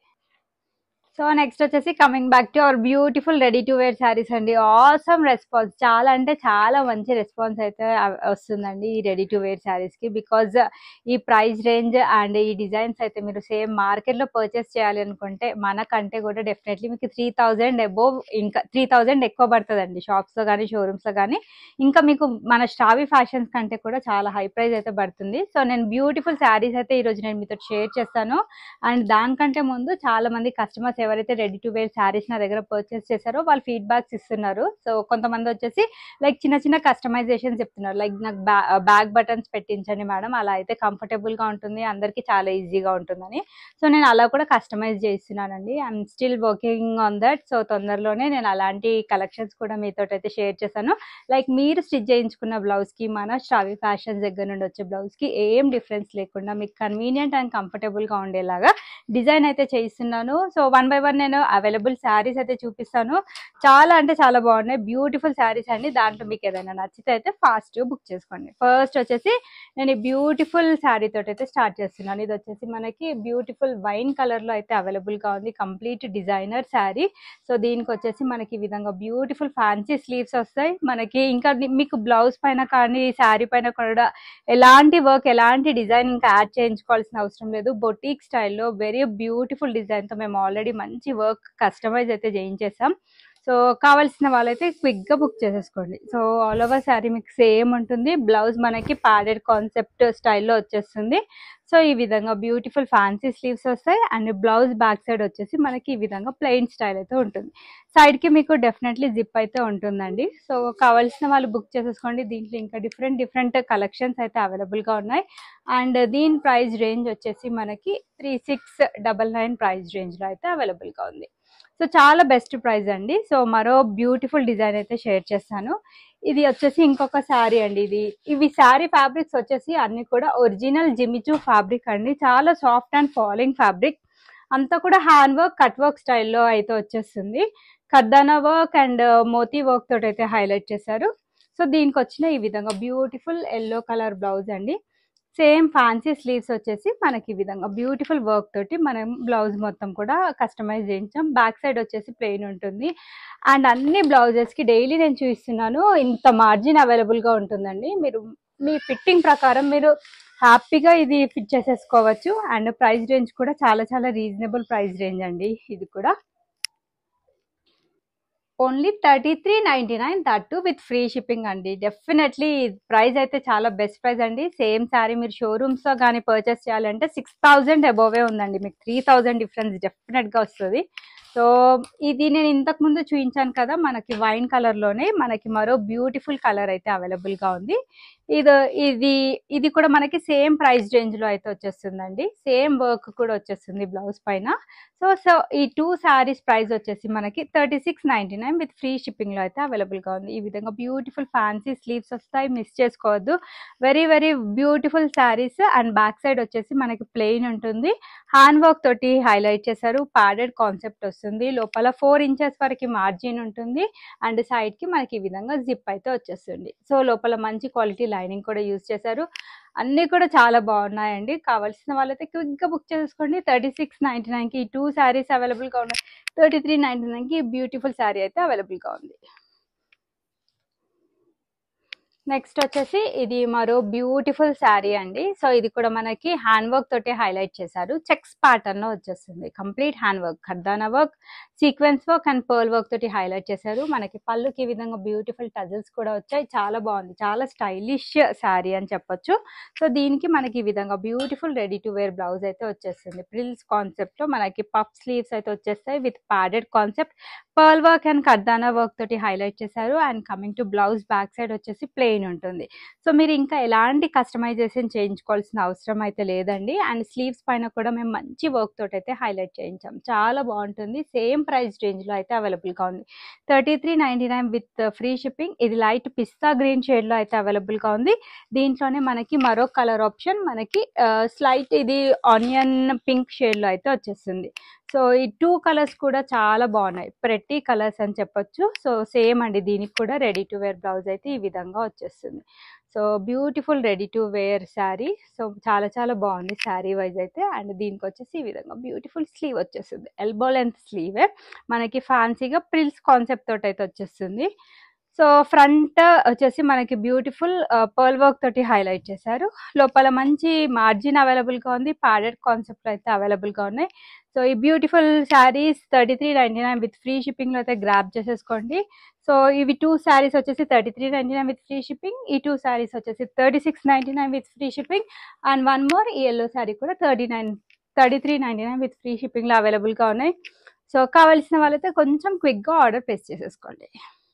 So next వచ్చేసి coming back to our beautiful ready to wear saris అండి. Awesome response, చాలా అంటే చాలా మంచి రెస్పాన్స్ అయితే వస్తుందండి ఈ రెడీ టు వేర్ శారీస్ కి. బికాజ్ ఈ ప్రైస్ రేంజ్ అండ్ ఈ డిజైన్స్ అయితే మీరు సేమ్ మార్కెట్ లో పర్చేస్ చేయాలి అనుకుంటే మనకంటే కూడా డెఫినెట్లీ మీకు త్రీ థౌజండ్ అబోవ్, ఇంకా త్రీ థౌజండ్ ఎక్కువ పడుతుందండి షాప్స్ లో కానీ షోరూమ్స్ లో కానీ. ఇంకా మీకు మన స్టావీ ఫ్యాషన్స్ కంటే కూడా చాలా హై ప్రైస్ అయితే పడుతుంది. సో నేను బ్యూటిఫుల్ శారీస్ అయితే ఈ రోజు నేను మీతో షేర్ చేస్తాను. అండ్ దానికంటే ముందు చాలా మంది కస్టమర్స్ ఎవరైతే రెడీ టు వేర్ శారీస్ నా దగ్గర పర్చేస్ చేశారో వాళ్ళు ఫీడ్బ్యాక్స్ ఇస్తున్నారు. సో కొంతమంది వచ్చేసి లైక్ చిన్న చిన్న కస్టమైజేషన్ చెప్తున్నారు, లైక్ నాకు బ్యాక్ బటన్స్ పెట్టించండి మేడం, అలా అయితే కంఫర్టబుల్ గా ఉంటుంది, అందరికి చాలా ఈజీగా ఉంటుందని. సో నేను అలా కూడా కస్టమైజ్ చేస్తున్నానండి. I'm still working on that. So తొందరలోనే నేను అలాంటి కలెక్షన్స్ కూడా మీతో అయితే షేర్ చేశాను. లైక్ మీరు స్టిచ్ చేయించుకున్న బ్లౌజ్ కి మన శ్రావి ఫ్యాషన్స్ దగ్గర నుండి వచ్చే బ్లౌజ్ కి ఏం డిఫరెన్స్ లేకుండా మీకు కన్వీనియంట్ అండ్ కంఫర్టబుల్ గా ఉండేలాగా డిజైన్ అయితే చేయిస్తున్నాను. సో వన్ బై వన్ నేను అవైలబుల్ శారీస్ అయితే చూపిస్తాను. చాలా అంటే చాలా బాగున్నాయి, బ్యూటిఫుల్ శారీస్ అండి. దాంట్లో మీకు ఏదైనా నచ్చితే అయితే ఫాస్ట్ బుక్ చేసుకోండి. ఫస్ట్ వచ్చేసి నేను ఈ బ్యూటిఫుల్ శారీ తోటి అయితే స్టార్ట్ చేస్తున్నాను. ఇది వచ్చేసి మనకి బ్యూటిఫుల్ వైన్ కలర్ లో అయితే అవైలబుల్ గా ఉంది, కంప్లీట్ డిజైనర్ శారీ. సో దీనికి వచ్చేసి మనకి ఈ విధంగా బ్యూటిఫుల్ ఫ్యాన్సీ స్లీవ్స్ వస్తాయి మనకి. ఇంకా మీకు బ్లౌజ్ పైన కానీ శారీ పైన కూడా ఎలాంటి వర్క్, ఎలాంటి డిజైన్ ఇంకా యాడ్ చేయించుకోవాల్సిన అవసరం లేదు. బొటీక్ స్టైల్లో వెరీ బ్యూటిఫుల్ డిజైన్ తో మేము ఆల్రెడీ మంచి వర్క్ కస్టమైజ్ అయితే చేయించేసాం. సో కావాల్సిన వాళ్ళైతే క్విక్ గా బుక్ చేసేసుకోండి. సో ఆల్ ఓవర్ శారీ మీకు సేమ్ ఉంటుంది. బ్లౌజ్ మనకి ప్యాడెడ్ కాన్సెప్ట్ స్టైల్లో వచ్చేస్తుంది. సో ఈ విధంగా బ్యూటిఫుల్ ఫ్యాన్సీ స్లీవ్స్ వస్తాయి. అండ్ బ్లౌజ్ బ్యాక్ సైడ్ వచ్చేసి మనకి ఈ విధంగా ప్లెయిన్ స్టైల్ అయితే ఉంటుంది. సైడ్ కి మీకు డెఫినెట్లీ జిప్ అయితే ఉంటుందండి. సో కావాల్సిన వాళ్ళు బుక్ చేసేసుకోండి. దీంట్లో ఇంకా డిఫరెంట్ డిఫరెంట్ కలెక్షన్స్ అయితే అవైలబుల్ గా ఉన్నాయి. అండ్ దీని ప్రైస్ రేంజ్ వచ్చేసి మనకి three six double nine price range లో అయితే అవైలబుల్ గా ఉంది. సో చాలా బెస్ట్ ప్రైస్ అండి. సో మరో బ్యూటిఫుల్ డిజైన్ అయితే షేర్ చేస్తాను. ఇది వచ్చేసి ఇంకొక శారీ అండి. ఇది ఇవి శారీ ఫ్యాబ్రిక్స్ వచ్చేసి అన్ని కూడా ఒరిజినల్ జిమిచూ ఫ్యాబ్రిక్ అండి. చాలా సాఫ్ట్ అండ్ ఫాలింగ్ ఫ్యాబ్రిక్, అంతా కూడా హ్యాండ్ వర్క్, కట్ వర్క్ స్టైల్లో అయితే వచ్చేస్తుంది. కర్దానా వర్క్ అండ్ మోతీ వర్క్ తోటి అయితే హైలైట్ చేశారు. సో దీనికి వచ్చిన ఈ విధంగా బ్యూటిఫుల్ ఎల్లో కలర్ బ్లౌజ్ అండి. సేమ్ ఫ్యాన్సీ స్లీవ్స్ వచ్చేసి మనకి ఈ విధంగా బ్యూటిఫుల్ వర్క్ తోటి మనం బ్లౌజ్ మొత్తం కూడా కస్టమైజ్ చేయించాం. బ్యాక్ సైడ్ వచ్చేసి ప్లెయిన్ ఉంటుంది. అండ్ అన్ని బ్లౌజెస్ కి డైలీ నేను చూపిస్తున్నాను, ఇంత మార్జిన్ అవైలబుల్ గా ఉంటుందండి. మీరు మీ ఫిట్టింగ్ ప్రకారం మీరు హ్యాపీగా ఇది ఫిట్ చేసేసుకోవచ్చు. అండ్ ప్రైస్ రేంజ్ కూడా చాలా చాలా రీజనబుల్ ప్రైస్ రేంజ్ అండి. ఇది కూడా only thirty three ninety nine that too with free shipping అండి. డెఫినెట్లీ ప్రైస్ అయితే చాలా బెస్ట్ ప్రైస్ అండి. సేమ్ శారీ మీరు షోరూమ్స్ లో కానీ పర్చేస్ చేయాలంటే సిక్స్ థౌజండ్ అబోవే ఉందండి. మీకు త్రీ థౌజండ్ డిఫరెన్స్ డెఫినెట్ గా వస్తుంది. సో ఇది నేను ఇంతకు ముందు చూపించాను కదా, మనకి వైన్ కలర్ లోనే మనకి మరో బ్యూటిఫుల్ కలర్ అయితే అవైలబుల్ గా ఉంది. ఇది ఇది ఇది కూడా మనకి సేమ్ ప్రైస్ రేంజ్ లో అయితే వచ్చేస్తుందండి. సేమ్ వర్క్ కూడా వచ్చేస్తుంది బ్లౌజ్ పైన. సో సో ఈ టూ శారీస్ ప్రైస్ వచ్చేసి మనకి thirty six ninety nine with free shipping లో అయితే అవైలబుల్ గా ఉంది. ఈ విధంగా బ్యూటిఫుల్ ఫ్యాన్సీ స్లీవ్స్ వస్తాయి, మిస్ చేసుకోవద్దు. Very very beautiful saris. And back side వచ్చేసి మనకి ప్లెయిన్ ఉంటుంది, హ్యాండ్ వర్క్ తోటి హైలైట్ చేశారు, ప్యాడెడ్ కాన్సెప్ట్ వస్తుంది. లోపల ఫోర్ ఇంచెస్ వరకు మార్జిన్ ఉంటుంది. అండ్ సైడ్ కి మనకి ఈ విధంగా జిప్ అయితే వచ్చేస్తుంది. సో లోపల మంచి క్వాలిటీ లైనింగ్ కూడా యూజ్ చేశారు. అన్ని కూడా చాలా బాగున్నాయండి. కావాల్సిన వాళ్ళైతే క్విక్ గా బుక్ చేసుకోండి. థర్టీ సిక్స్ నైన్టీ నైన్ కి టూ శారీస్ అవైలబుల్ గా ఉన్నాయి. థర్టీ త్రీ నైన్టీ నైన్ కి బ్యూటిఫుల్ శారీ అయితే అవైలబుల్ గా ఉంది. నెక్స్ట్ వచ్చేసి ఇది మరో బ్యూటిఫుల్ శారీ అండి. సో ఇది కూడా మనకి హ్యాండ్ వర్క్ తోటి హైలైట్ చేశారు. చెక్స్ ప్యాటర్న్ లో వచ్చేస్తుంది. Complete hand work, khardana work, sequence work and pearl work తోటి హైలైట్ చేశారు. మనకి పళ్ళుకి ఈ విధంగా బ్యూటిఫుల్ టజల్స్ కూడా వచ్చాయి. చాలా బాగుంది, చాలా స్టైలిష్ శారీ అని చెప్పొచ్చు. సో దీనికి మనకి ఈ విధంగా beautiful ready to wear blouse అయితే వచ్చేస్తుంది. ప్రిల్స్ కాన్సెప్ట్ లో మనకి పఫ్ స్లీవ్స్ అయితే వచ్చేస్తాయి with padded concept. Pearl work and ఖర్దానా work తోటి హైలైట్ చేశారు. And coming to blouse back side వచ్చేసి ప్లెయిన్ ప్లెయిన్ ఉంటుంది. సో మీరు ఇంకా ఎలాంటి కస్టమైజేషన్ చేయించుకోవాల్సిన అవసరం అయితే లేదండి. అండ్ స్లీవ్స్ పైన కూడా మేము మంచి వర్క్ తోటి అయితే హైలైట్ చేయించాం. చాలా బాగుంటుంది. సేమ్ ప్రైస్ రేంజ్లో అయితే అవైలబుల్గా ఉంది. Thirty three ninety nine with free shipping. ఇది లైట్ పిస్తా గ్రీన్ షేడ్లో అయితే అవైలబుల్గా ఉంది. దీంట్లోనే మనకి మరో కలర్ ఆప్షన్ మనకి స్లైట్ ఇది ఆనియన్ పింక్ షేడ్లో అయితే వచ్చేస్తుంది. సో ఈ టూ కలర్స్ కూడా చాలా బాగున్నాయి, ప్రెట్టి కలర్స్ అని చెప్పొచ్చు. సో సేమ్ అండి, దీనికి కూడా రెడీ టు వేర్ బ్లౌజ్ అయితే ఈ విధంగా వచ్చేస్తుంది. So beautiful ready to wear sari. So చాలా చాలా బాగుంది శారీ వైజ్ అయితే. అండ్ దీనికి వచ్చేసి ఈ విధంగా బ్యూటిఫుల్ స్లీవ్ వచ్చేస్తుంది, ఎల్బో లెంత్ స్లీవే మనకి ఫ్యాన్సీగా ప్రిల్స్ కాన్సెప్ట్ తోటి అయితే వచ్చేస్తుంది. సో ఫ్రంట్ వచ్చేసి మనకి బ్యూటిఫుల్ పర్ల్ వర్క్ తోటి హైలైట్ చేశారు. లోపల మంచి మార్జిన్ అవైలబుల్గా ఉంది, ప్యాడెడ్ కాన్సెప్ట్ అయితే అవైలబుల్గా ఉన్నాయి. సో ఈ beautiful saris thirty three ninety nine with free షిప్పింగ్లో అయితే గ్రాప్ చేసేసుకోండి. సో ఇవి టూ శారీస్ వచ్చేసి thirty three ninety nine with free shipping, ఈ టూ శారీస్ వచ్చేసి thirty six ninety nine with free shipping. And one more ఈ ఎల్లో శారీ కూడా thirty nine thirty three ninety nine with free షిప్పింగ్లో అవైలబుల్గా ఉన్నాయి. సో కావాల్సిన వాళ్ళైతే కొంచెం క్విక్గా ఆర్డర్ ప్లేస్ చేసేసుకోండి.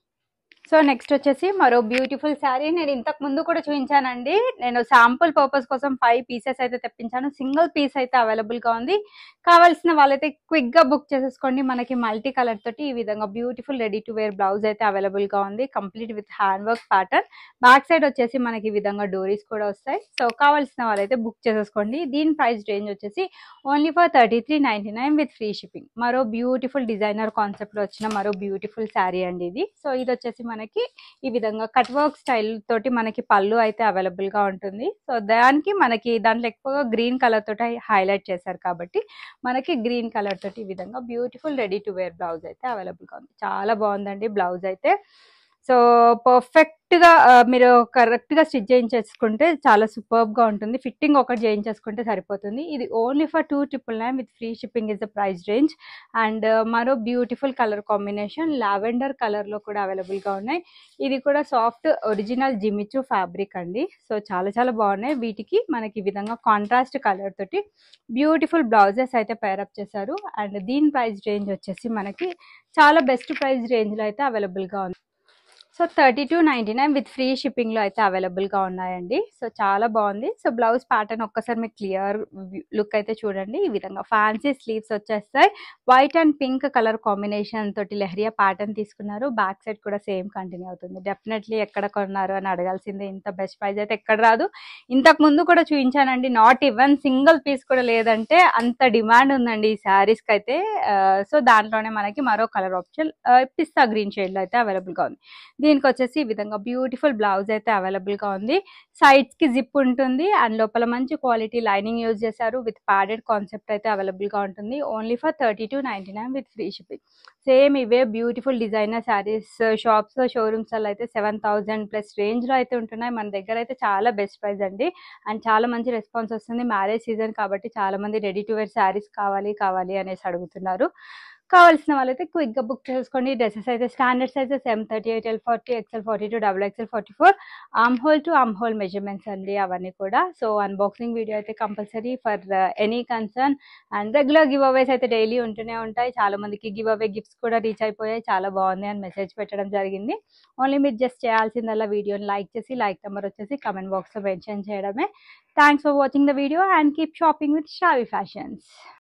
సో నెక్స్ట్ వచ్చేసి మరో బ్యూటిఫుల్ శారీ. నేను ఇంతకు ముందు కూడా చూపించానండి. నేను శాంపుల్ పర్పస్ కోసం ఫైవ్ పీసెస్ అయితే తెప్పించాను. సింగిల్ పీస్ అయితే అవైలబుల్గా ఉంది. కావాల్సిన వాళ్ళైతే క్విక్గా బుక్ చేసేసుకోండి. మనకి మల్టీ కలర్ తోటి ఈ విధంగా beautiful ready to wear blouse అయితే అవైలబుల్గా ఉంది, complete with hand work pattern. Back side వచ్చేసి మనకి ఈ విధంగా డోరీస్ కూడా వస్తాయి. సో కావాల్సిన వాళ్ళైతే బుక్ చేసేసుకోండి. దీని ప్రైస్ రేంజ్ వచ్చేసి only for thirty three ninety nine with free shipping. మరో బ్యూటిఫుల్ డిజైనర్ కాన్సెప్ట్లో వచ్చిన మరో బ్యూటిఫుల్ శారీ అండి ఇది. సో ఇది వచ్చేసి మనకి ఈ విధంగా కట్ వర్క్ స్టైల్ తోటి మనకి పళ్ళు అయితే అవైలబుల్ గా ఉంటుంది. సో దానికి మనకి దాంట్లో ఎక్కువగా గ్రీన్ కలర్ తోటి హైలైట్ చేశారు కాబట్టి మనకి గ్రీన్ కలర్ తోటి ఈ విధంగా beautiful ready to wear blouse అయితే అవైలబుల్ గా ఉంది. చాలా బాగుందండి బ్లౌజ్ అయితే. సో పర్ఫెక్ట్ గా మీరు కరెక్ట్ గా స్టిచ్ చేయించేసుకుంటే చాలా సూపర్బ్ గా ఉంటుంది. ఫిట్టింగ్ ఒకటి చేయించేసుకుంటే సరిపోతుంది. ఇది only for two triple nine with free shipping is the price range. And మరో beautiful colour combination lavender colour లో కూడా అవైలబుల్ గా ఉన్నాయి. ఇది కూడా సాఫ్ట్ ఒరిజినల్ జిమిచు ఫ్యాబ్రిక్ అండి. సో చాలా చాలా బాగున్నాయి. వీటికి మనకి ఈ విధంగా కాంట్రాస్ట్ కలర్ తోటి బ్యూటిఫుల్ బ్లౌజెస్ అయితే పేరప్ చేశారు. అండ్ దీని ప్రైస్ రేంజ్ వచ్చేసి మనకి చాలా బెస్ట్ ప్రైస్ రేంజ్ లో అయితే అవైలబుల్ గా ఉంది. So thirty two ninety nine with free షిప్పింగ్లో అయితే అవైలబుల్గా ఉన్నాయండి. సో చాలా బాగుంది. సో బ్లౌజ్ ప్యాటర్న్ ఒక్కసారి మీకు క్లియర్ లుక్ అయితే చూడండి. ఈ విధంగా ఫ్యాన్సీ స్లీవ్స్ వచ్చేస్తాయి. White and pink colour combination తోటి లెహరియా ప్యాటర్న్ తీసుకున్నారు. బ్యాక్ సైడ్ కూడా సేమ్ కంటిన్యూ అవుతుంది. డెఫినెట్లీ ఎక్కడ కొన్నారు అని అడగాల్సిందే. ఇంత బెస్ట్ ప్రైస్ అయితే ఎక్కడ రాదు. ఇంతకు ముందు కూడా చూపించానండి, నాట్ ఈవెన్ సింగిల్ పీస్ కూడా లేదంటే అంత డిమాండ్ ఉందండి ఈ శారీస్కి అయితే. సో దాంట్లోనే మనకి మరో కలర్ ఆప్షన్ పిస్తా గ్రీన్ షేడ్లో అయితే అవైలబుల్గా ఉంది. దీనికి వచ్చేసి ఈ విధంగా బ్యూటిఫుల్ బ్లౌజ్ అయితే అవైలబుల్ గా ఉంది. సైడ్స్ కి జిప్ ఉంటుంది అండ్ లోపల మంచి క్వాలిటీ లైనింగ్ యూజ్ చేశారు. విత్ ప్యాడెడ్ కాన్సెప్ట్ అయితే అవైలబుల్ గా ఉంటుంది. Only for thirty two ninety nine with free shipping. Same ఇవే beautiful designer saris shops showrooms లో అయితే సెవెన్ థౌసండ్ ప్లస్ రేంజ్ లో అయితే ఉంటున్నాయి. మన దగ్గర అయితే చాలా బెస్ట్ ప్రైస్ అండి. అండ్ చాలా మంచి రెస్పాన్స్ వస్తుంది. మ్యారేజ్ సీజన్ కాబట్టి చాలా మంది రెడీ టు వేర్ శారీస్ కావాలి కావాలి అనేసి అడుగుతున్నారు. కావాల్సిన వాళ్ళైతే క్విక్ గా బుక్ చేసుకోండి. డ్రెస్సెస్ అయితే standard sizes M thirty eight L forty XL forty two double XL forty four arm hole to arm hole measurements అండి అవన్నీ కూడా. సో అన్బాక్సింగ్ వీడియో అయితే compulsory for any concern. And regular giveaways అయితే daily ఉంటూనే ఉంటాయి. చాలా మందికి giveaway gifts కూడా రీచ్ అయిపోయాయి. చాలా బాగుంది అని మెసేజ్ పెట్టడం జరిగింది. ఓన్లీ మీరు జస్ట్ చేయాల్సిందల్లా వీడియోని లైక్ చేసి లైక్ నెంబర్ వచ్చేసి కమెంట్ బాక్స్ లో మెన్షన్ చేయడమే. Thanks for watching the video and keep shopping with Shavi fashions.